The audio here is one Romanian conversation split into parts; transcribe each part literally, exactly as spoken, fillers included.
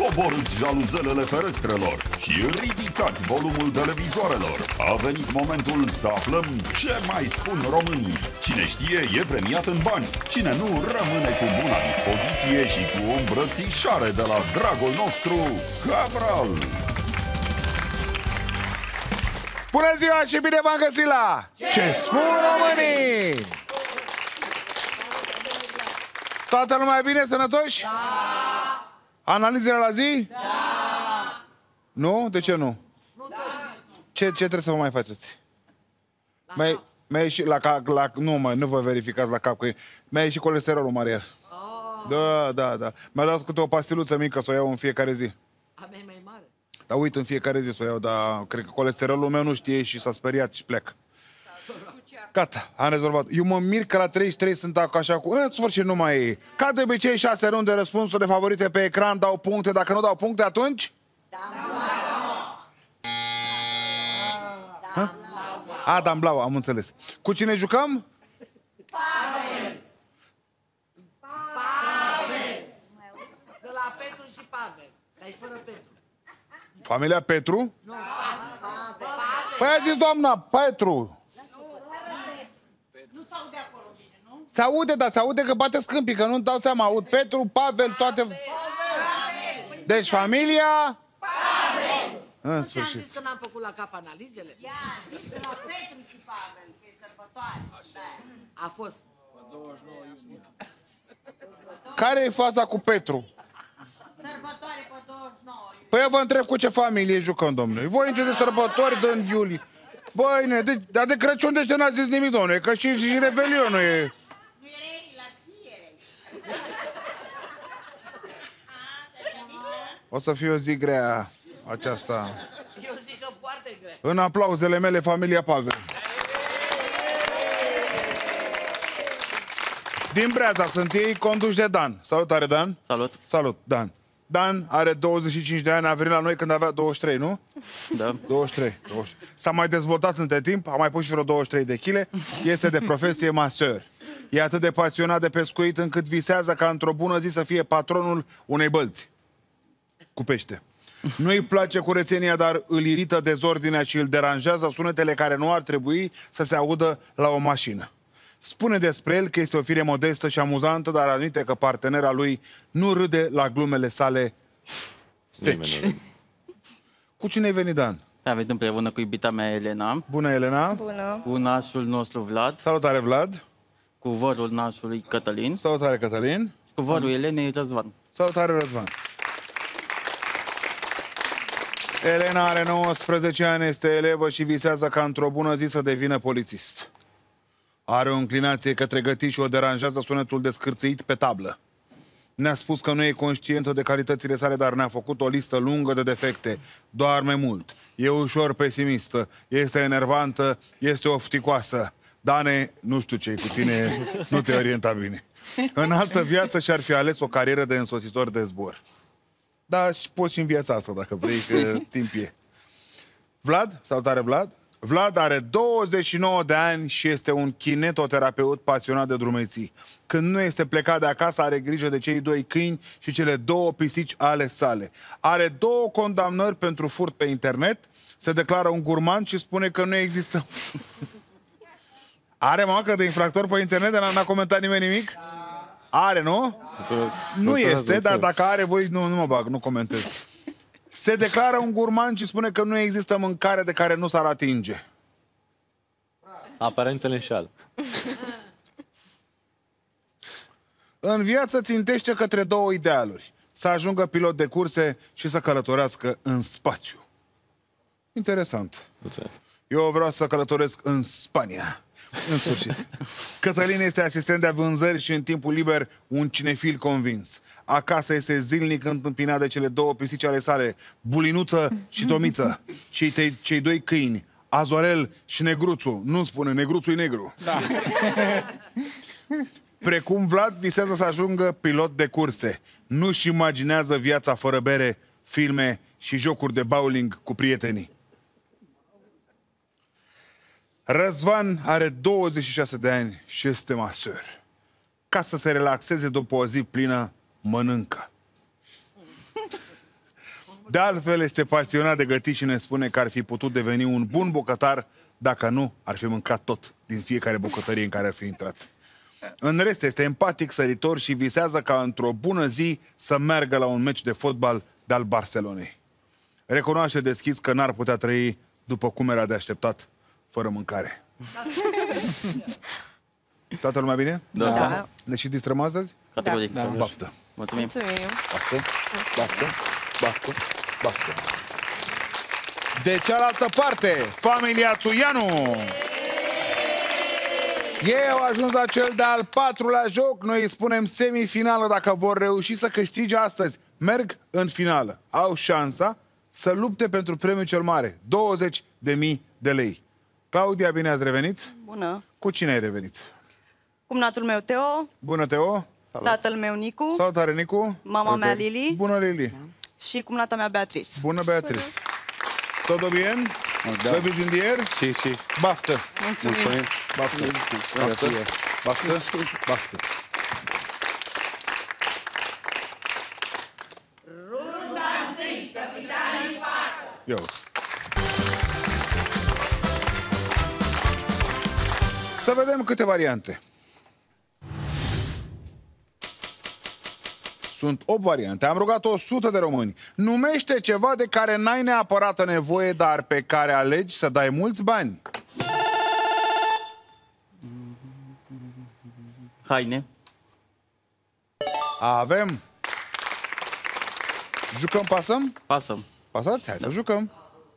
coborâți jaluzelele ferestrelor și ridicați volumul televizoarelor. A venit momentul să aflăm ce mai spun românii. Cine știe e premiat în bani. Cine nu rămâne cu buna dispoziție și cu o îmbrățișare de la dragul nostru Cabral. Bună ziua și bine v-am găsit la Ce spun românii! Toată lumea e bine, sănătoși? Da! Analizele la zi? Da! Nu? De ce nu? Nu ce, ce trebuie să vă mai faceți? Mi-a mi ieșit la cap, la, nu, mă, nu vă verificați la cap, că mi-a ieșit colesterolul Mariel. Oh. Da, da, da. Mi-a dat câte o pastiluță mică să o iau în fiecare zi. A mea e mai mare. Dar uit în fiecare zi să o iau, dar cred că colesterolul meu nu știe și s-a speriat și plec. Gata, am rezolvat. Eu mă mir că la treizeci și trei sunt așa cu... În sfârșit nu mai e. Ca de obicei, șase runde răspunsuri de favorite pe ecran dau puncte. Dacă nu dau puncte, atunci... Da. Adam Blau, am înțeles. Cu cine jucăm? Pavel! Pavel! De la Petru și Pavel. Dar e fără Petru. Familia Petru? Nu, Pavel. Păi a zis doamna Petru. Nu s-aude acolo bine, nu? Se aude, dar se aude că bate scâmpii, că nu-mi dau seama. Aud Petru, Pavel, toate... Pavel. Deci familia... Pavel! În Nu sfârșit. ți-am zis că n-am făcut la cap analizele? Ia, zic de la Petru și Pavel, că e sărbătoare. A fost. Care e faza cu Petru? Sărbătoare pe douăzeci și nouă. Păi eu vă întreb cu ce familie jucăm, domnule. Voi nici de sărbători dă în iulie. Băi, ne, de, dar de Crăciun de ce n-ați zis nimic, domnule? Că și, și Revelionul e... Nu erai la schiere. O să fie o zi grea aceasta. Eu zic că foarte greu. În aplauzele mele, familia Pavel. Din Breaza sunt ei, conduși de Dan. Salutare, Dan. Salut. Salut, Dan. Dan are douăzeci și cinci de ani, a venit la noi când avea douăzeci și trei, nu? Da. douăzeci și trei. douăzeci și trei. S-a mai dezvoltat între timp, a mai pus și vreo douăzeci și trei de chile. Este de profesie maseur. E atât de pasionat de pescuit încât visează ca într-o bună zi să fie patronul unei bălți. Cu pește. Nu-i place curățenia, dar îl irită dezordinea și îl deranjează sunetele care nu ar trebui să se audă la o mașină. Spune despre el că este o fire modestă și amuzantă, dar admite că partenera lui nu râde la glumele sale seci. Cu cine ai venit, Dan? Am venit împreună cu iubita mea, Elena. Bună, Elena. Bună. Cu nașul nostru, Vlad. Salutare, Vlad. Cu vorul nașului, Cătălin. Salutare, Cătălin. Cu vorul Elenei, Răzvan. Salutare, Răzvan. Elena are nouăsprezece ani, este elevă și visează ca într-o bună zi să devină polițist. Are o înclinație către gătit și o deranjează sunetul de scârțâit pe tablă. Ne-a spus că nu e conștientă de calitățile sale, dar ne-a făcut o listă lungă de defecte. Doarme mult, e ușor pesimistă, este enervantă, este ofticoasă. Dane, nu știu ce cu tine, nu te orienta bine. În altă viață și-ar fi ales o carieră de însoțitor de zbor. Da, și poți și în viața asta, dacă vrei, că timp e. Vlad? Salutare, Vlad. Vlad are douăzeci și nouă de ani și este un kinetoterapeut pasionat de drumeții. Când nu este plecat de acasă, are grijă de cei doi câini și cele două pisici ale sale. Are două condamnări pentru furt pe internet, se declară un gurman și spune că nu există... Are macă de infractor pe internet, dar n-a comentat nimeni nimic? Are, nu? Nu este, dar dacă are, voi nu, nu mă bag, nu comentez. Se declară un gurman și spune că nu există mâncare de care nu s-ar atinge. Aparențele înșeală. În viață țintește către două idealuri. Să ajungă pilot de curse și să călătorească în spațiu. Interesant. Mulțumesc. Eu vreau să călătoresc în Spania. În sfârșit. Cătălin este asistent de vânzări și în timpul liber un cinefil convins. Acasă este zilnic întâmpinat de cele două pisici ale sale, Bulinuță și Tomiță. Cei, te, cei doi câini, Azorel și Negruțu. Nu spune, Negruțu e negru. Da. Precum Vlad, visează să ajungă pilot de curse. Nu-și imaginează viața fără bere, filme și jocuri de bowling cu prietenii. Răzvan are douăzeci și șase de ani și este maseur. Ca să se relaxeze după o zi plină, mănâncă. De altfel, este pasionat de gătit și ne spune că ar fi putut deveni un bun bucătar dacă nu ar fi mâncat tot din fiecare bucătărie în care ar fi intrat. În rest, este empatic, săritor și visează ca într-o bună zi să meargă la un meci de fotbal de-al Barcelonei. Recunoaște deschis că n-ar putea trăi după cum era de așteptat, fără mâncare. Toată lumea bine? Da. Da. Ne și distrăm astăzi? Categoric. Da. Baftă! Mulțumim. Mulțumim. Baftă! Baftă! Baftă! Baftă! De cealaltă parte, familia Țuianu! Ei au ajuns la cel de-al patrulea joc. Noi îi spunem semifinală. Dacă vor reuși să câștige astăzi, merg în finală. Au șansa să lupte pentru premiul cel mare, douăzeci de mii de lei. Claudia, bine ați revenit. Bună. Cu cine ai revenit? Cumnatul meu Teo, Bună, Teo. tatăl meu Nicu, Salutare, Nicu. mama mea Lili Bună, Lili. și cumnata mea Beatrice. Bună, Beatrice. Todo bien? Da. Babies in the air? Si, si. Baftă. Mulțumim. Mulțumim. Baftă. Baftă. Baftă. Baftă. Ia uzi. Să vedem câte variante. Sunt opt variante. Am rugat o sută de români. Numește ceva de care n-ai neapărat nevoie, dar pe care alegi să dai mulți bani. Haine. Avem. Jucăm, pasăm? Pasăm. Pasați? Hai să jucăm.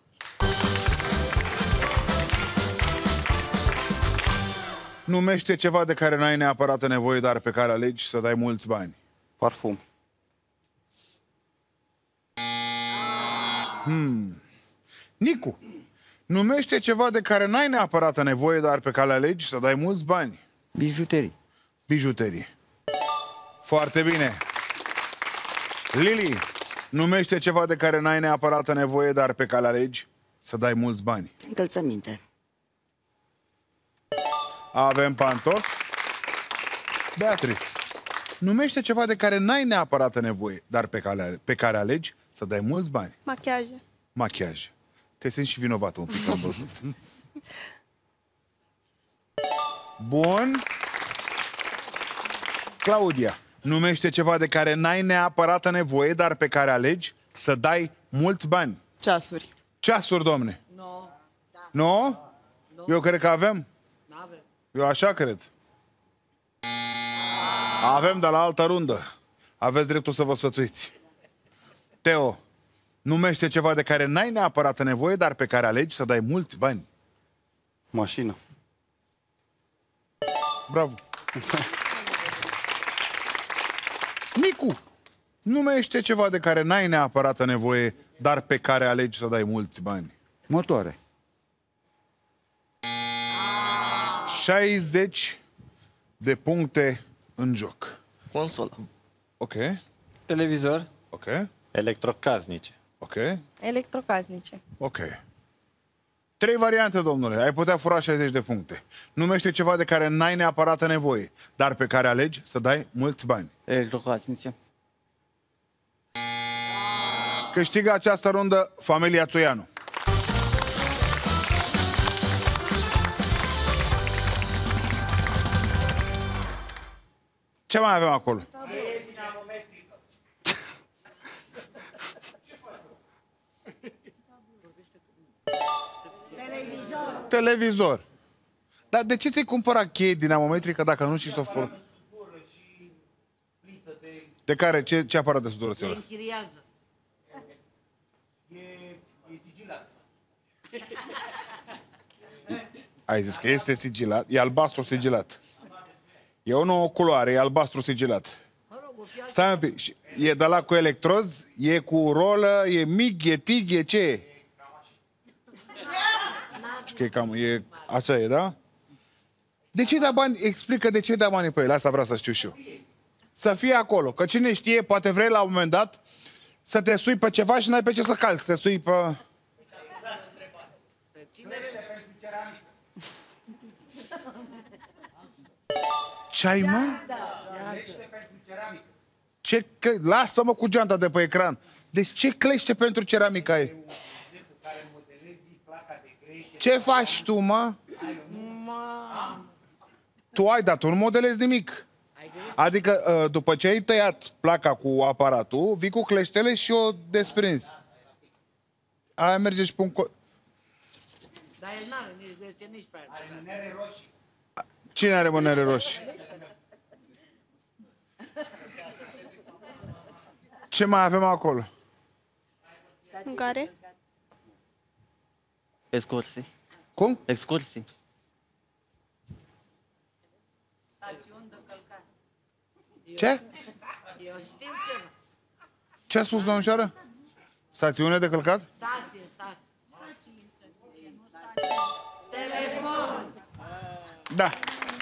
Numește ceva de care n-ai neapărat nevoie, dar pe care alegi să dai mulți bani. Parfum. Nicu, numește ceva de care n-ai neapărat nevoie, dar pe care alegi să dai mulți bani. Bijuterii. Bijuterii. Foarte bine. Lili, numește ceva de care n-ai neapărat nevoie, dar pe care alegi să dai mulți bani. Încălțăminte. Avem pantofi. Beatrice, numește ceva de care n-ai neapărat nevoie, dar pe care, pe care alegi să dai mulți bani. Machiaje. Machiaj. Te simți și vinovată un pic, am văzut. Bun. Claudia, numește ceva de care n-ai neapărat nevoie, dar pe care alegi să dai mulți bani. Ceasuri. Ceasuri, domne. Nu. Da. Nu? Eu cred că avem. N-avem. Eu așa cred. Avem de la altă rundă. Aveți dreptul să vă sfătuiți. Teo, numește ceva de care n-ai neapărat nevoie, dar pe care alegi să dai mulți bani. Mașină. Bravo. Nicu, numește ceva de care n-ai neapărat nevoie, dar pe care alegi să dai mulți bani. Motoare. șaizeci de puncte în joc. Consolă. Ok, Televizor. ok, Electrocasnice. ok, Electrocasnice. ok. Trei variante, domnule. Ai putea fura șaizeci de puncte. Numește ceva de care n-ai neapărat nevoie, dar pe care alegi să dai mulți bani. Electrocasnice. Câștigă această rundă familia Țoianu. Ce mai avem acolo? Televizor. Televizor. Dar de ce ți-ai cumpărat cheie dinamometrică dacă nu știi să o folosi? De care? Ce, ce aparat de sudură ți-ai Se luat? închiriază. Ai zis că este sigilat. E albastru sigilat. E o nouă culoare, e albastru sigilat. Stai un pic. Și e de la cu electroz? E cu rolă? E mic? E tig? E ce e? Că e cam... E, așa e, da? De ce da bani? Explică de ce da bani pe el. Asta vreau să știu și eu. Să fie acolo. Că cine știe, poate vrei la un moment dat să te sui pe ceva și n-ai pe ce să calci. Să te sui pe... Ce ai, mă? Ce cle... Lasă-mă cu geanta de pe ecran. Deci ce clește pentru ceramica e? Ce faci tu, mă? Tu ai, dar tu nu modelezi nimic. Adică, după ce ai tăiat placa cu aparatul, vii cu cleștele și o desprinzi. Aia merge și pe un... Co- Dar el n-are nici desen, nici pe aia. Cine are mânere roșii? Ce mai avem acolo? În care? Excursii. Cum? Excursii. Ce? Eu știu ce. Ce a spus domnișoară? Stațiune de călcat? Stație, stație. Telefon. Da.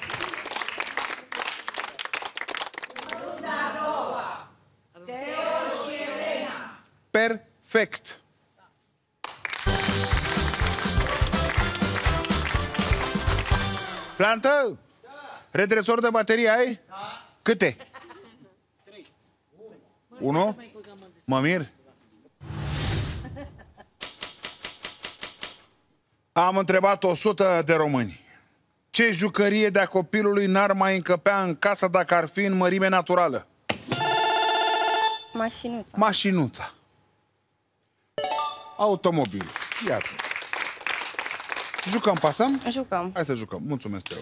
Perfect. Plantă? Redresor de baterie ai? Câte? Unu? Mă mir? Am întrebat o sută de români. Ce jucărie de-a copilului n-ar mai încăpea în casă dacă ar fi în mărime naturală? Mașinuța. Mașinuța. Automobil. Iată. Jucăm, pasăm? Jucăm. Hai să jucăm. Mulțumesc, Teo.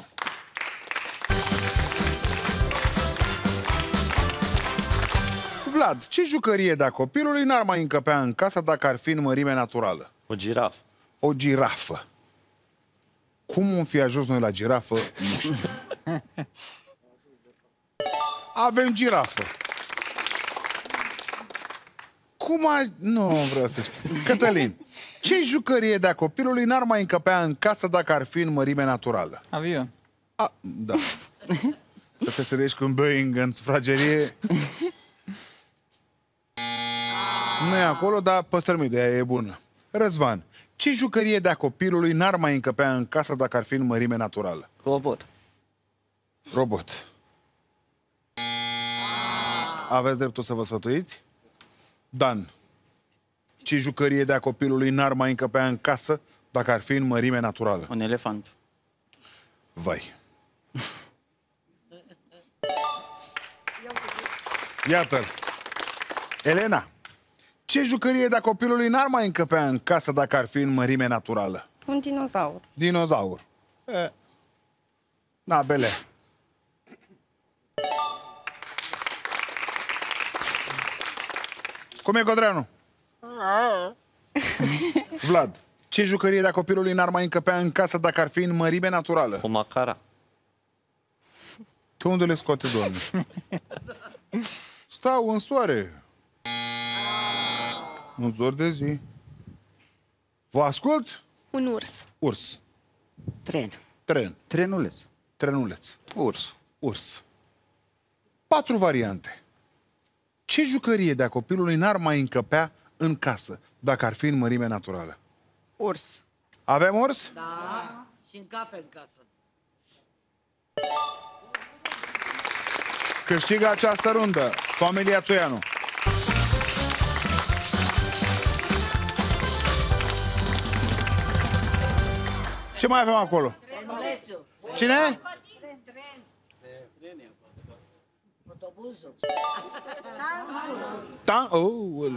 Vlad, ce jucărie de-a copilului n-ar mai încăpea în casă dacă ar fi în mărime naturală? O girafă. O girafă. Cum om fi ajuns noi la girafă? Nu știu. Avem girafă. Cum a... Nu vreau să știu. Cătălin, ce jucărie de-a copilului n-ar mai încăpea în casă dacă ar fi în mărime naturală? Avion. A, da. Să te trăiești cu un Boeing în sufragerie. Nu e acolo, dar păstrăm ideea, e bună. Răzvan, ce jucărie de-a copilului n-ar mai încăpea în casă dacă ar fi în mărime naturală? Robot. Robot. Aveți dreptul să vă sfătuiți? Dan, ce jucărie de-a copilului n-ar mai încăpea în casă dacă ar fi în mărime naturală? Un elefant. Vai. Iată-l. Elena, ce jucărie de-a copilului n-ar mai încăpea în casă dacă ar fi în mărime naturală? Un dinozaur. Dinozaur. E. Na, bele. Cum e, Codreanu? Vlad, ce jucărie de-a copilului n-ar mai încăpea în casă dacă ar fi în mărime naturală? O macara. Tu unde le scoate, Doamne? Stau în soare. Un zor de zi. Vă ascult? Un urs. Urs. Tren. Tren. Trenuleț. Trenuleț. Urs. Urs. Patru variante. Ce jucărie de-a copilului n-ar mai încăpea în casă dacă ar fi în mărime naturală? Urs. Avem urs? Da. Și încape în casă. Câștigă această rundă familia Țoianu. Ce mai avem acolo? Trenulețul. Cine? Autobuzul. Ta- oh,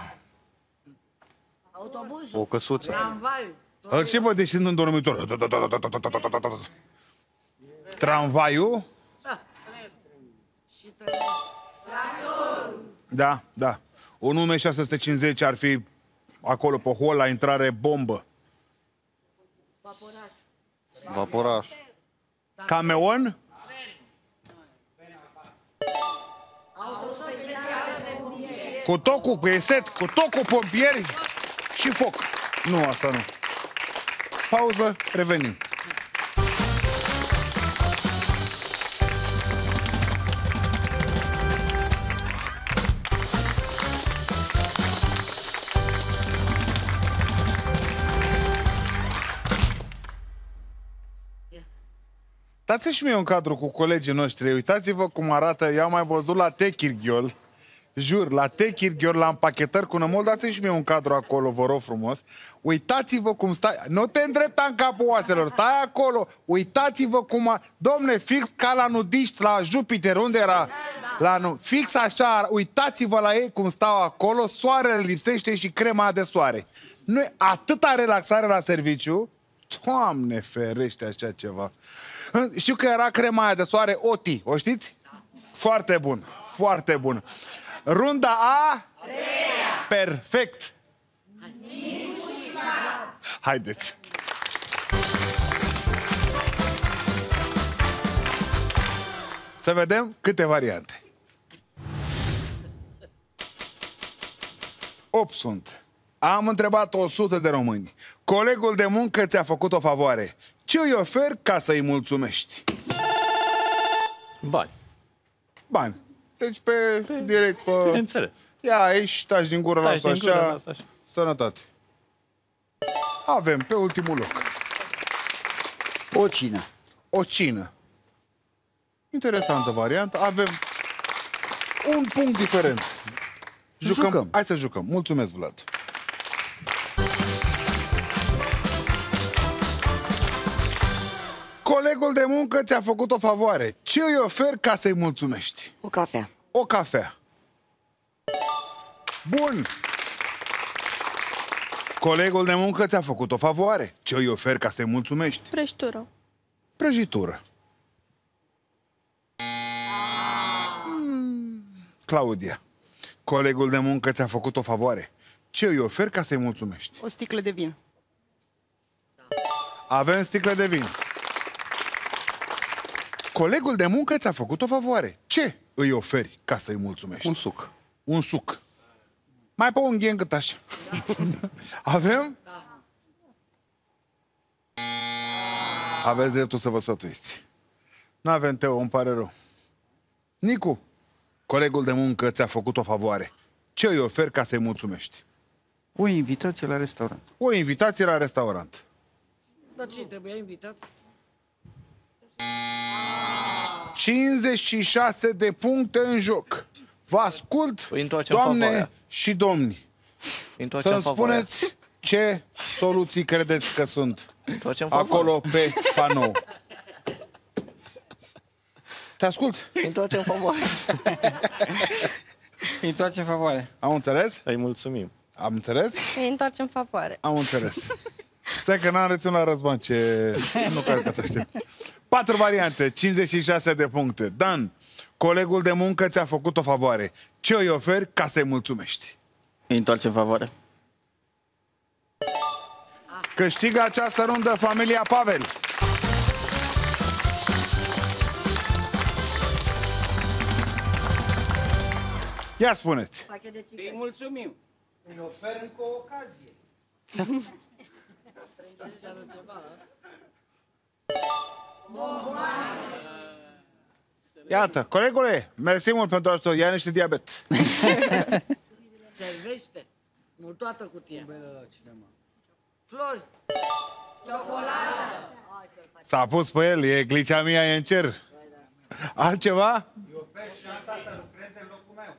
Autobuzul. O căsuță. Tramvaiul. îl și văd ieșind în dormitor. Tramvaiul? Și tractorul. Da, da. Un nume șase sute cincizeci ar fi acolo pe hol la intrare bombă. Vaporaș. Vaporaș. Cameon? Cu tocul, cu eset, cu tocul, pompieri și foc. Nu, asta nu. Pauză, revenim. Dați-și mie un cadru cu colegii noștri. Uitați-vă cum arată. Eu am mai văzut la Techirghiol Jur, la Techirghior, la împachetări cu nămol, dați-mi și mie un cadru acolo, vă rog frumos. Uitați-vă cum stai, nu te îndrepta în capul oaselor, stai acolo, uitați-vă cum a... Domne, fix ca la nudiști, la Jupiter, unde era? La nu... Fix așa, uitați-vă la ei cum stau acolo, soarele lipsește și crema de soare. Nu e atâta relaxare la serviciu, Doamne ferește așa ceva. Știu că era crema aia de soare Oti, o știți? Foarte bun, foarte bun. Runda a treia. Perfect. Haideți. Să vedem câte variante. opt sunt. Am întrebat o sută de români. Colegul de muncă ți-a făcut o favoare. Ce îi oferi ca să-i mulțumești? Bani. Bani. Deci pe, pe... direct pe... Înțeles. Ia aici, taci din gură, lasă așa. Gură, lasă așa. Sănătate. Avem pe ultimul loc. O cină. O cină. Interesantă variantă. Avem un punct diferență. Jucăm. Jucăm. Hai să jucăm. Mulțumesc, Vlad. Colegul de muncă ți-a făcut o favoare. Ce îi oferi ca să-i mulțumești? O cafea. O cafea. Bun. Colegul de muncă ți-a făcut o favoare. Ce îi oferi ca să-i mulțumești? Prăjitură. Prăjitură. Mm. Claudia. Colegul de muncă ți-a făcut o favoare. Ce îi oferi ca să-i mulțumești? O sticlă de vin. Avem sticle de vin. Colegul de muncă ți-a făcut o favoare. Ce îi oferi ca să-i mulțumești? Un suc. Un suc. Mai pe un ghen cât așa. Avem? Aveți dreptul să vă sfătuiți. N-avem, Teo, îmi pare rău. Nicu, colegul de muncă ți-a făcut o favoare. Ce îi oferi ca să-i mulțumești? O invitație la restaurant. O invitație la restaurant. Dar ce, trebuia invitați? cincizeci și șase de puncte în joc. Vă ascult, Păi doamne favoarea. și domni. Să-mi spuneți ce soluții credeți că sunt acolo pe panou. Te ascult. Întoarce în favoare. Întoarce în favoare. Am înțeles? Îi mulțumim. Am înțeles? Îi întoarcem în favoare. Am înțeles. Stai că n-am reținut la Răzvan ce... Nu cred că te aștept. Patru variante, cincizeci și șase de puncte. Dan, colegul de muncă ți-a făcut o favoare. Ce îi oferi ca să-i mulțumești? Îi întoarce în favoare. Câștigă această rundă familia Pavel. Ia spuneți. Îi mulțumim. Îi ofer încă o ocazie. Iată, colegule, mersi mult pentru ajutor. Ia niște diabet. Servește. Nu toată cutia. Flori. Ciocolată. S-a pus pe el, e glicemia e în cer. Altceva? Eu ofer șansa să lucreze în locul meu.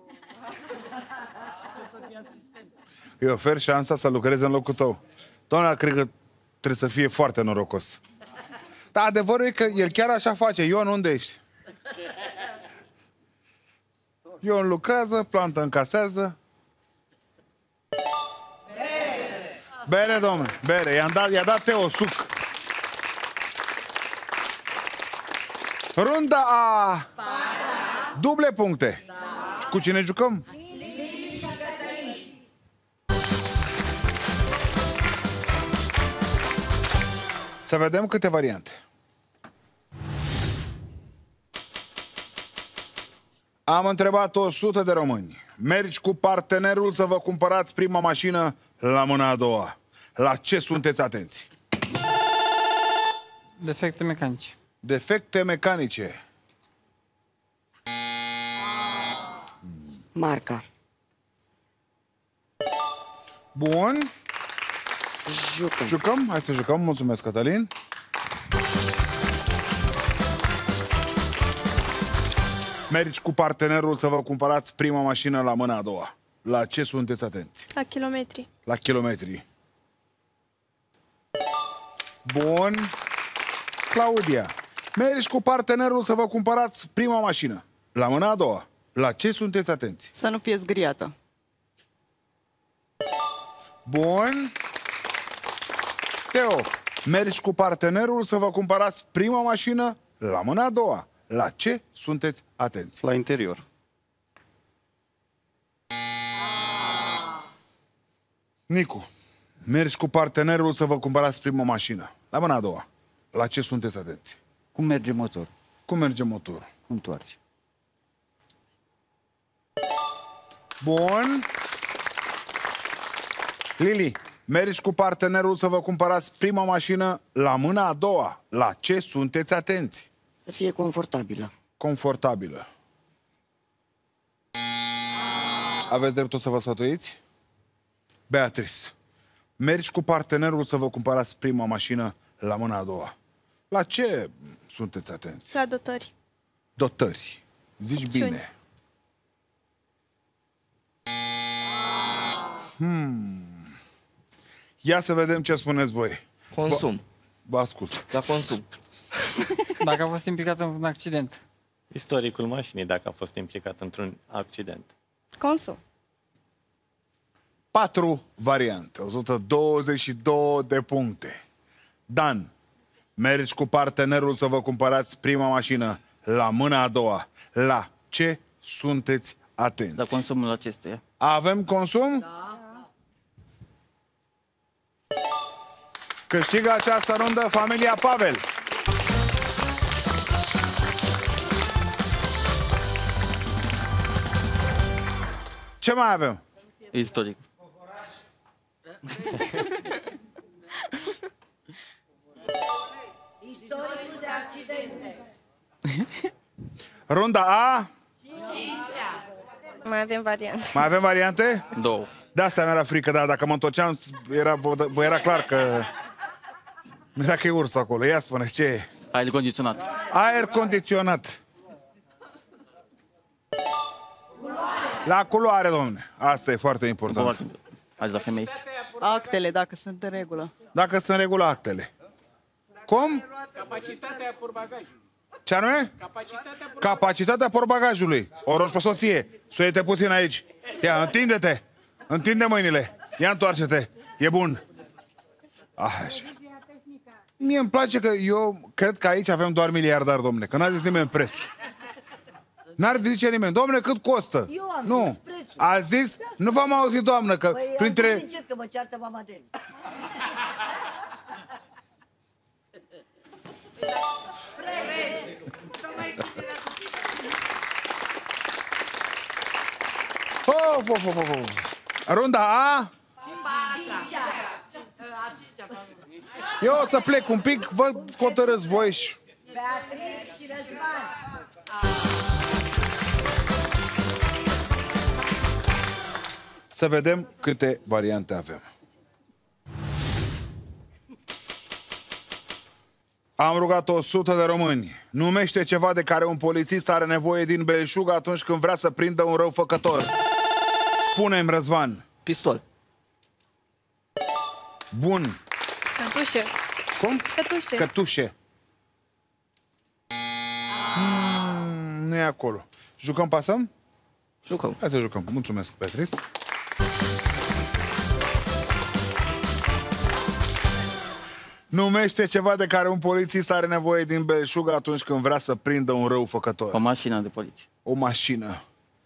Îi ofer șansa să lucreze în locul tău. Doamna, cred că trebuie să fie foarte norocos. Dar adevărul e că el chiar așa face. Ion, unde ești? Ion lucrează, plantă încasează. Bere! Bere, domnule, bere. I-a dat, i-a dat Teo suc. Runda a... Duble puncte. Da. Cu cine jucăm? Să vedem câte variante. Am întrebat o sută de români. Mergi cu partenerul să vă cumpărați prima mașină la mâna a doua. La ce sunteți atenți? Defecte mecanice. Defecte mecanice. Marca. Bun. Jucăm. Jucăm? Hai să jucăm. Mulțumesc, Cătălin. Mergi cu partenerul să vă cumpărați prima mașină la mâna a doua. La ce sunteți atenți? La kilometri. La kilometri. Bun. Claudia. Mergi cu partenerul să vă cumpărați prima mașină. La mâna a doua. La ce sunteți atenți? Să nu fie zgriată. Bun. Teo. Mergi cu partenerul să vă cumpărați prima mașină. La mâna a doua. La ce sunteți atenți? La interior. Nicu. Mergi cu partenerul să vă cumpărați prima mașină. La mâna a doua. La ce sunteți atenți? Cum merge motorul? Cum merge motorul? Cum toarce? Bun. Lili, mergi cu partenerul să vă cumpărați prima mașină la mâna a doua. La ce sunteți atenți? Să fie confortabilă. Confortabilă. Aveți dreptul să vă sfătuiți? Beatrice, mergi cu partenerul să vă cumpărați prima mașină la mâna a doua. La ce sunteți atenți? La dotări. Dotări. Zici Opțiuni. bine. Hmm. Ia să vedem ce spuneți voi. Consum. Vă ascult. La consum. Dacă a fost implicat în un accident. Istoricul mașinii, dacă a fost implicat într-un accident. Consum. Patru variante. o sută douăzeci și două de puncte. Dan, mergi cu partenerul să vă cumpărați prima mașină la mâna a doua. La ce sunteți atenți? La consumul acesteia. Avem consum? Da. Câștigă această rundă familia Pavel. Ce mai avem? Istoric. Istoricul de accidente. Runda A. Mai avem variante. Mai avem variante? Două. De asta mi-era frică, dar dacă mă întorceam, era, vă, vă era clar că... Mi-era că e urs acolo. Ia spune, ce e? Aer condiționat. Aer condiționat. La culoare, domne. Asta e foarte important. Azi la femei. Actele, dacă sunt în regulă. Dacă sunt în regulă actele. Cum? Capacitatea portbagajului. Ce anume? Capacitatea Capacitatea portbagajului. O rogi pe soție. Suie-te puțin aici. Ia, întinde-te. Întinde mâinile. Ia, întoarce-te. E bun. Ah, așa. Mie îmi place că eu cred că aici avem doar miliardari, domne. Că n-a zis nimeni prețul. N-ar zice nimeni, domne, cât costă? Eu am Nu. zis prețul. A zis? Nu v-am auzit, doamnă, că Păi, printre... am zis încet că mă ceartă mama de Of, of, of, of. Runda A. Eu o să plec un pic, vă hotărâți voi și... Beatrice și Răzvan. Să vedem câte variante avem. Am rugat o sută de români. Numește ceva de care un polițist are nevoie din belșug atunci când vrea să prindă un răufăcător. Spune-mi, Răzvan. Pistol. Bun. Cătușe. Cum? Cătușe. Cătușe. Mm, nu e acolo. Jucăm, pasăm? Jucăm. Hai să jucăm. Mulțumesc, Beatrice. Numește ceva de care un polițist are nevoie din belșug atunci când vrea să prindă un răufăcător. O mașină de poliție. O mașină.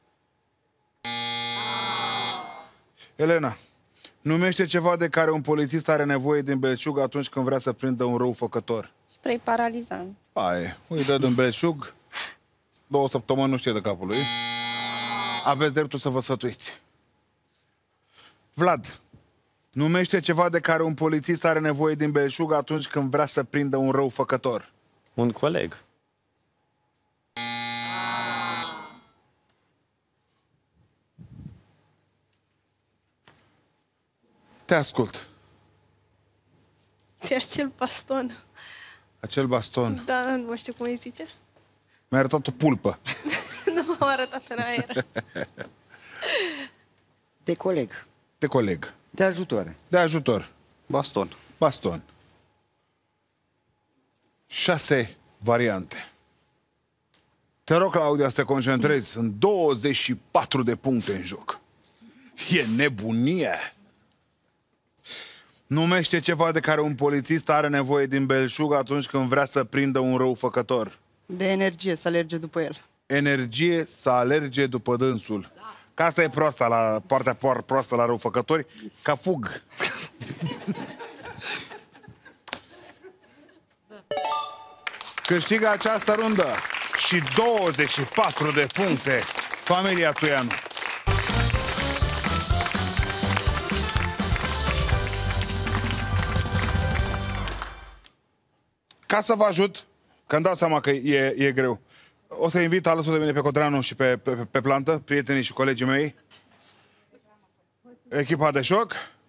Elena, numește ceva de care un polițist are nevoie din belșug atunci când vrea să prindă un răufăcător. Spray paralizant. Aie, îi dă din belșug, două săptămâni nu știe de capul lui. Aveți dreptul să vă sfătuiți. Vlad, numește ceva de care un polițist are nevoie din belșug atunci când vrea să prindă un răufăcător. Un coleg. Te ascult. E acel baston. Acel baston. Da, nu știu cum îi zice. Mi-a arătat o pulpă. Nu. m-au arătat în aer. De coleg. De coleg. De ajutoare. De ajutor. Baston. Baston. Șase variante. Te rog, Claudia, să te concentrezi. Sunt douăzeci și patru de puncte în joc. E nebunie. Numește ceva de care un polițist are nevoie din belșug atunci când vrea să prindă un răufăcător. De energie, să alerge după el. Energie să alerge după dânsul. Ca asta e proasta la partea proastă la răufăcători, ca fug. Câștigă această rundă și douăzeci și patru de puncte familia Tuianu. Ca să vă ajut, că îmi dau seama că e, e greu, o să invit alături de mine pe Codreanu și pe, pe, pe plantă, prietenii și colegii mei, echipa de șoc.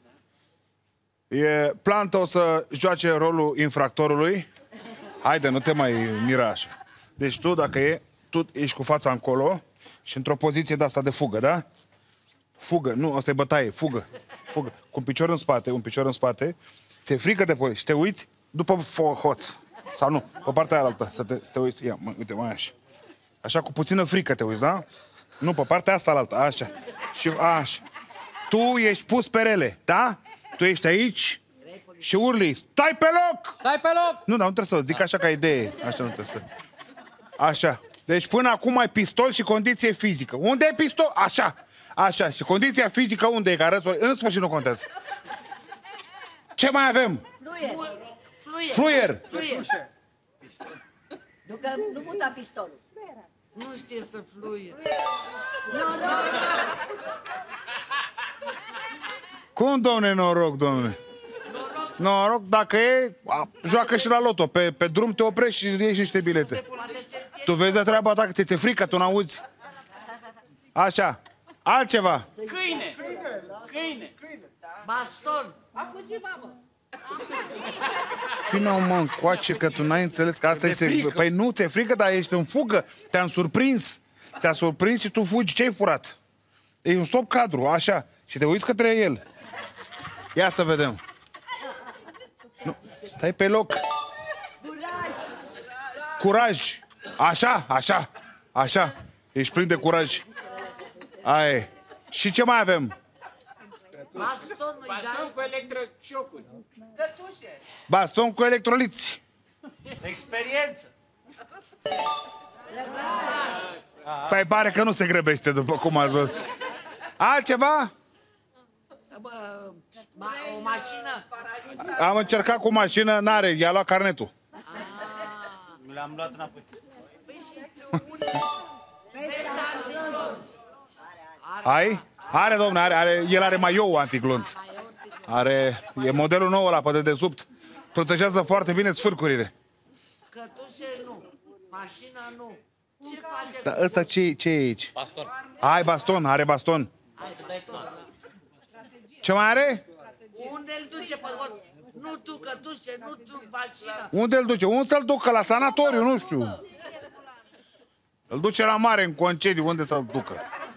E, plantă o să joace rolul infractorului. Haide, nu te mai mira așa. Deci tu, dacă e, tu ești cu fața încolo și într-o poziție de asta de fugă, da? Fugă, nu, asta e bătaie, fugă, fugă. Cu un picior în spate, un picior în spate, ți-e frică de poliție și te uiți după hoț. Sau nu, pe partea aia altă, să te, să te uiți, ia, mă, uite, mai așa. Așa, cu puțină frică te uiți, da? Nu, pe partea asta altă, așa. Și așa. Tu ești pus pe rele, da? Tu ești aici și urli, stai pe loc! Stai pe loc! Nu, dar nu trebuie să zic așa ca idee. Așa nu trebuie să... Așa. Deci până acum ai pistol și condiție fizică. Unde e pistol? Așa. Așa. Și condiția fizică unde e? Care în sfârșit nu contează. Ce mai avem? Fluier. Fluier. Fluier. Nu că nu muta pistolul. Nu știe să fluie. Cum, domne, noroc, domne? Noroc, dacă e, a, joacă și la loto. Pe, pe drum te oprești și ieși niște bilete. Tu vezi de treaba ta, că ți-e ți frică, tu n-auzi. Așa. Altceva. Câine! Câine! Baston. A fugit, mamă. Fino, mă, încoace, că tu n-ai înțeles că asta este... Păi nu, ți-e frică, dar ești în fugă. Te-am surprins. Te-a surprins și tu fugi. Ce-ai furat? E un stop cadru, așa. Și te uiți către el. Ia să vedem. Nu, stai pe loc. Curaj! Curaj. Așa, așa, așa. Ești plin de curaj. Aia. Și ce mai avem? Baston, Baston cu electroșocuri. Gătușe. Baston cu electroliți. Experiență. Păi pare că nu se grăbește, după cum ați văzut. Altceva? Bă, ma, o mașină. Am încercat cu mașină, n-are, i-a luat carnetul. L-am luat înapoi. Ai? Are, domne, are, are, el are maiou antiglonț. Are, e modelul nou ăla pe dedesubt. Protejează foarte bine sfârcurile. Cătușe nu. Mașina nu. Ce face? Dar ăsta ce, ce e aici? Baston. Ai baston, are baston. Ce mai are? Unde îl duce pe hoț? Nu tu, cătușe, nu tu, mașina. Unde îl duce? Unde să-l ducă? La sanatoriu, nu știu. Îl duce la mare, în concediu, unde să-l ducă?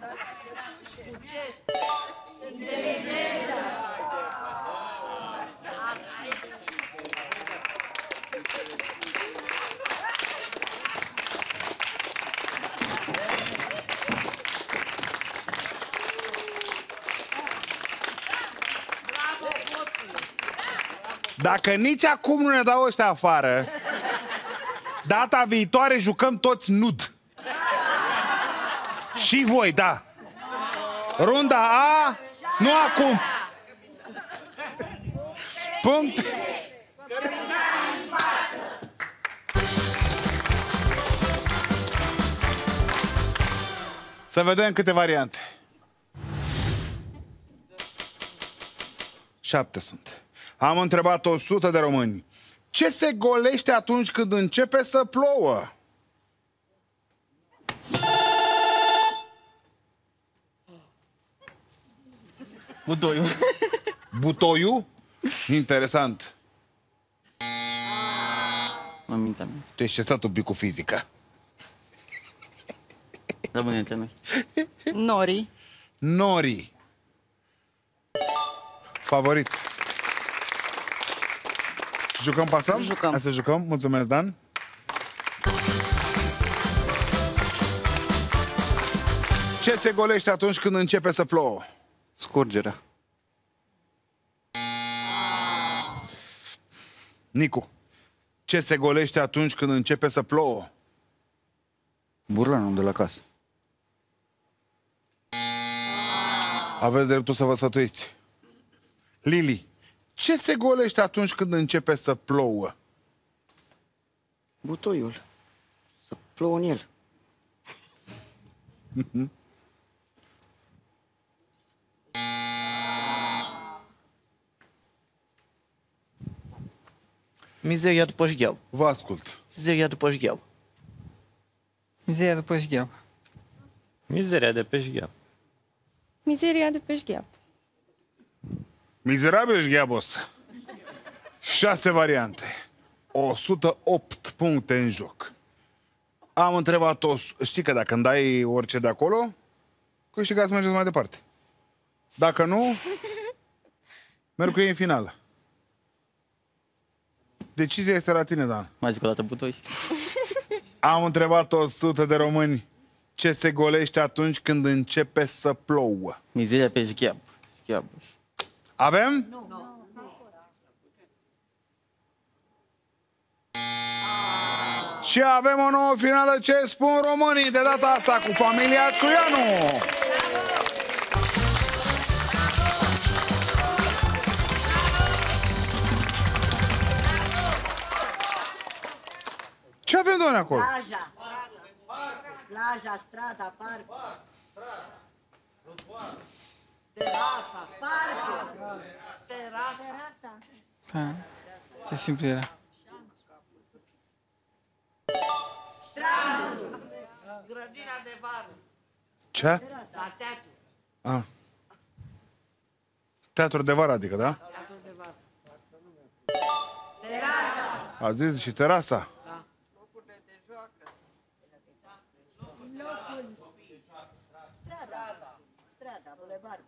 Dacă nici acum nu ne dau ăștia afară, data viitoare jucăm toți nud. Și voi, da. Runda A, nu acum. Punct. Să vedem câte variante. Șapte sunt. Am întrebat o sută de români. Ce se golește atunci când începe să plouă? Butoiul. Butoiul? Interesant. Mă mintea. Tu ești cetat un pic cu fizica. Rămâne între noi. Nori. Nori. Favorit. Jucăm, pasăm? Jucăm. Hai să jucăm. Mulțumesc, Dan. Ce se golește atunci când începe să plouă? Scurgerea. Nicu. Ce se golește atunci când începe să plouă? Burlanul de la casă. Aveți dreptul să vă sfătuiți. Lili. Ce se golește atunci când începe să plouă? Butoiul. Să plouă în el. Mizeria după șgheau. Vă ascult. Mizeria după șgheau. Mizeria după șgheau. Mizeria de pe șgheau. Mizeria de pe șgheap. Mizerabil șgheabul ăsta. Șase variante. o sută opt puncte în joc. Am întrebat-o... Știi că dacă îmi dai orice de acolo, câștigați să mergeți mai departe. Dacă nu, merg cu ei în finală. Decizia este la tine, Dan. Mai zic o dată butoi. Am întrebat o sută de români ce se golește atunci când începe să plouă. Mizeria pe șgheau. Șgheau. Avem? Nu, nu. Și avem o nouă finală. Ce spun românii de data asta cu familia Țuianu? Ce avem, doamne, acolo? Plaja. Plaja, strada, parc. Terasa, parcul. Terasa. Da. Ce simplu era. Strandul. Grădina de vară. Ce? La teatru. Ah. Teatru de vară, adică, da? Teatru de vară. Terasa. A zis și terasa. Da. Strada. Strada, bulevardul.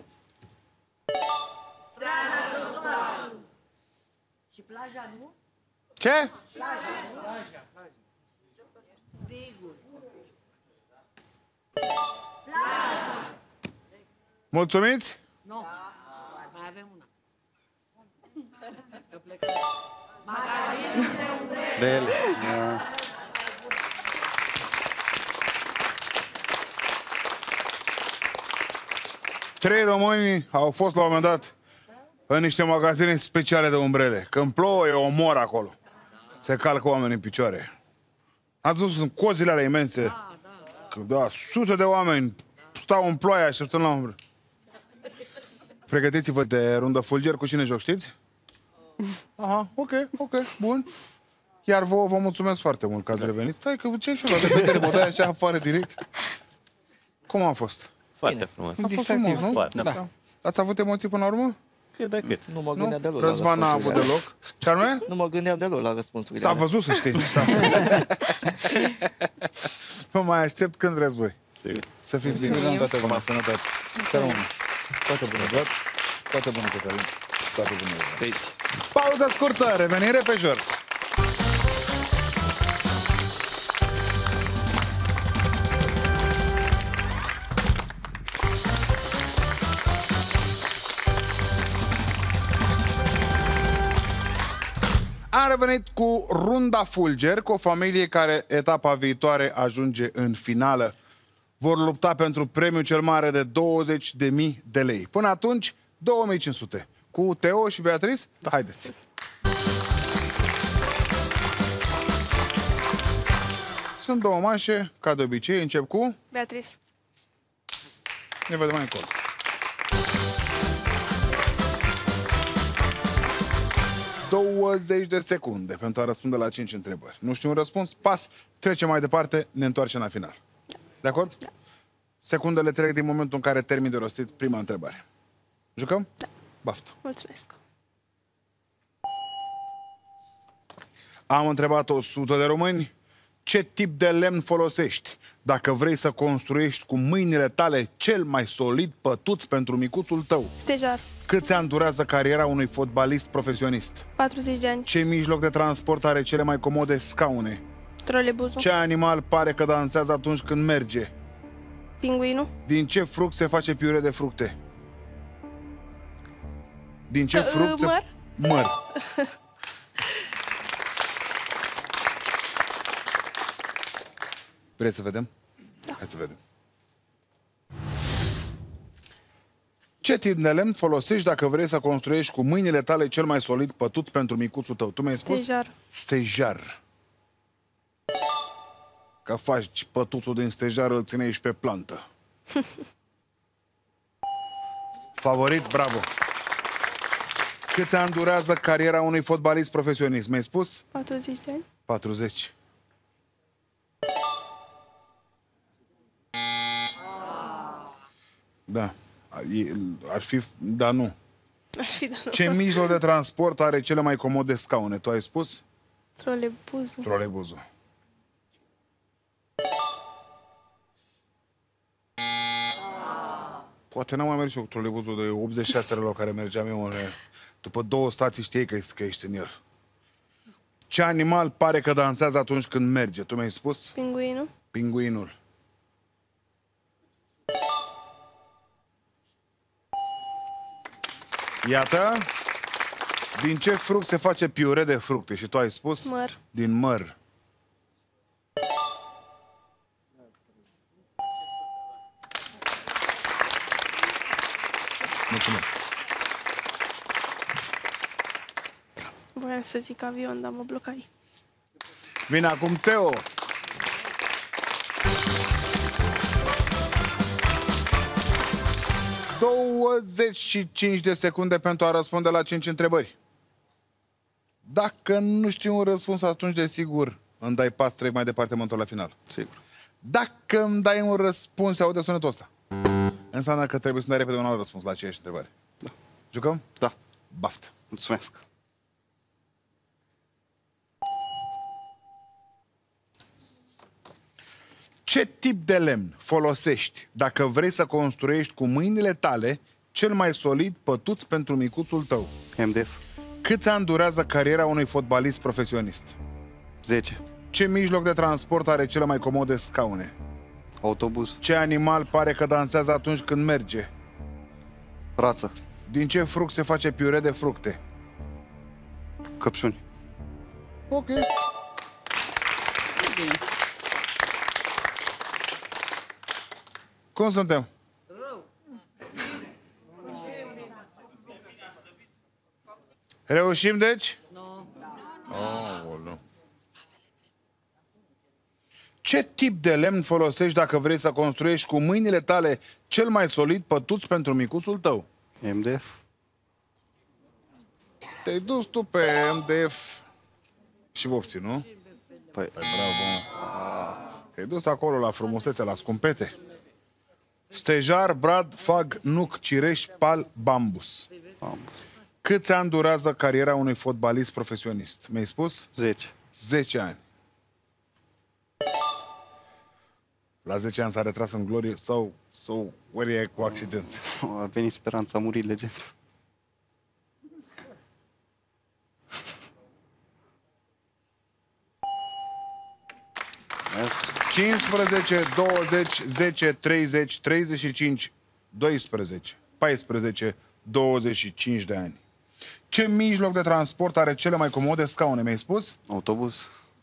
Strada, trotuarul. Și plaja, nu? Ce? Plaja, nu? Sigur. Mulțumiți? Nu. Mai avem una. Că plecăm. Magazin de umbrele. Bele. Trei români au fost la un moment dat în niște magazine speciale de umbrele. Când plouă, e omor acolo. Se calcă oameni în picioare. Ați văzut, sunt cozile alea imense. Da, da, da. Sute de oameni stau în ploaie așteptând la umbrele. Pregătiți-vă de rundă fulger. Cu cine joc, știți? Aha, ok, ok, bun. Iar vouă vă mulțumesc foarte mult că ați revenit. Stai că ce și eu la revedere, mă dai așa afară direct. Cum a fost? Foarte frumos. A fost frumos, nu? Foarte. Da. Ați avut emoții până la urmă? Cât de cât. Nu mă Nu? gândeam deloc Răzvan la n-a avut răspunsurile deloc. Ce anume? Nu mă gândeam deloc la răspunsurile S-a alea. văzut, să știi. Da. Vă mai aștept când vreți voi. Sigur. Să fiți bine. Toate bune. Sănătate. Să rămână. Toate bune, Vlad. Toate bune, Cătălin. Toate bune. Vezi. Pauză scurtă. Revenire pe jur. Am revenit cu runda fulger, cu o familie care etapa viitoare ajunge în finală. Vor lupta pentru premiul cel mare de douăzeci de mii de lei. Până atunci, două mii cinci sute. Cu Teo și Beatrice, haideți! Sunt două manșe, ca de obicei, încep cu... Beatrice. Ne vedem mai încolo. douăzeci de secunde pentru a răspunde la cinci întrebări. Nu știu un răspuns, pas, trecem mai departe, ne întoarcem la final. De acord? Da. Secundele trec din momentul în care termin de rostit prima întrebare. Jucăm? Da. Baftă. Mulțumesc. Am întrebat o sută de români Ce tip de lemn folosești dacă vrei să construiești cu mâinile tale cel mai solid pătuț pentru micuțul tău? Stejar. Câți ani durează cariera unui fotbalist profesionist? patruzeci de ani. Ce mijloc de transport are cele mai comode scaune? Trolebuzul. Ce animal pare că dansează atunci când merge? Pinguinul. Din ce fruct se face piure de fructe? Din ce Uh, fruct se... măr. Măr. Vrei să vedem? Da. Hai să vedem. Ce tip de lemn folosești dacă vrei să construiești cu mâinile tale cel mai solid pătut pentru micuțul tău? Tu mi-ai spus? Stejar. Stejar. Că faci pătuțul din stejar, îl ținești pe plantă. Favorit, bravo. Câți ani durează cariera unui fotbalist profesionist? Mi-ai spus? patruzeci de ani. patruzeci. Da. E- Ar fi... Dar nu. Ar fi, dar nu. Ce mijloc de transport are cele mai comode scaune? Tu ai spus? Trolebuzul. Trolebuzul. Poate n-am mai mers eu cu trolebuzul de optzeci și șase la care mergeam eu. În... După două stații știi că ești, că ești în el. Ce animal pare că dansează atunci când merge? Tu mi-ai spus? Pinguinul. Pinguinul. Iată. Din ce fruct se face piure de fructe? Și tu ai spus? Măr. Din măr. Mulțumesc. Voiam să zic avion, dar mă blocai. Vine acum Teo. douăzeci și cinci de secunde pentru a răspunde la cinci întrebări. Dacă nu știu un răspuns, atunci desigur îmi dai pas, trec mai departe, mă întorc la final. Sigur. Dacă îmi dai un răspuns, se aude sunetul ăsta. Înseamnă că trebuie să dai repede un alt răspuns la aceeași întrebare. Da. Jucăm? Da. Baftă. Mulțumesc. Ce tip de lemn folosești dacă vrei să construiești cu mâinile tale cel mai solid pătuț pentru micuțul tău? M D F. Câți ani durează cariera unui fotbalist profesionist? zece. Ce mijloc de transport are cele mai comode scaune? Autobuz. Ce animal pare că dansează atunci când merge? Rață. Din ce fruct se face piure de fructe? Căpșuni. Ok. Cum suntem? Reușim, deci? Nu. Aoleu. Ce tip de lemn folosești dacă vrei să construiești cu mâinile tale cel mai solid pătuț pentru micuțul tău? M D F. Te-ai dus tu pe M D F și vopții, nu? Păi, Păi, bravo. Te-ai dus acolo la frumusețe, la scumpete. Stejar, brad, fag, nuc, cireș, pal, bambus. bambus. Câți ani durează cariera unui fotbalist profesionist? Mi-ai spus? zece. zece ani. La zece ani s-a retras în glorie sau, sau ori e cu accident? A venit speranța, a murit legenda. cincisprezece, douăzeci, zece, treizeci, treizeci și cinci, doisprezece, paisprezece, douăzeci și cinci de ani. Ce mijloc de transport are cele mai comode scaune, mi-ai spus? Autobuz.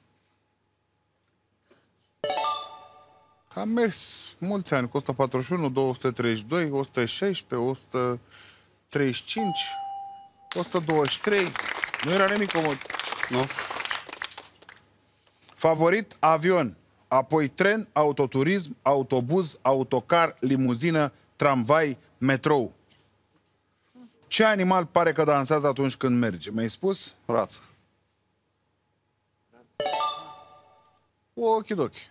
Am mers mulți ani, cu o sută patruzeci și unu, două sute treizeci și doi, o sută șaisprezece, o sută treizeci și cinci, o sută douăzeci și trei. Nu era nimic comod. Nu? Favorit, avion. Apoi tren, autoturism, autobuz, autocar, limuzină, tramvai, metrou. Ce animal pare că dansează atunci când merge? Mi-ai spus? Rață. Ochidochi.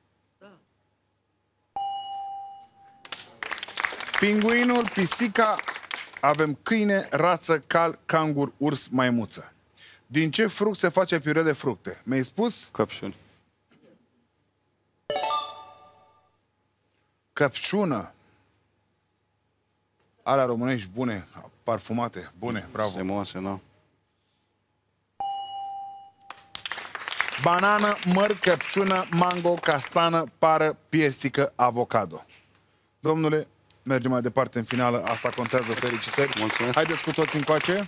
Pinguinul, pisica, avem câine, rață, cal, cangur, urs, maimuță. Din ce fruct se face piure de fructe? Mi-ai spus? Căpșuni. căpșună. Alea românești bune, parfumate, bune, bravo. Semoase, nu? Banană, măr, căpșună, mango, castană, pară, piesică, avocado. Domnule, mergem mai departe în finală. Asta contează, felicitări. Mulțumesc. Haideți cu toți încoace.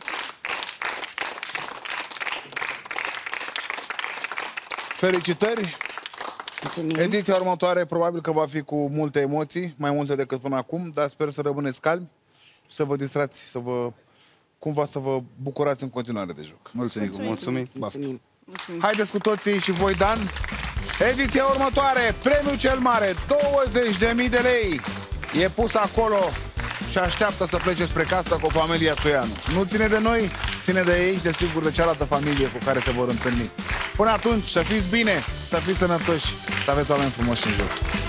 Felicitări. Mulțumim. Ediția următoare probabil că va fi cu multe emoții, mai multe decât până acum, dar sper să rămâneți calmi și să vă distrați, să vă, cumva să vă bucurați în continuare de joc. Mulțumim. Mulțumim. Mulțumim. Haideți cu toții și voi, Dan. Ediția următoare, premiul cel mare, douăzeci de mii de lei. E pus acolo și așteaptă să plece spre casă cu familia Țuianu. Nu ține de noi, ține de ei și desigur de cealaltă familie cu care se vor întâlni. Până atunci, să fiți bine, să fiți sănătoși, să aveți oameni frumoși în joc.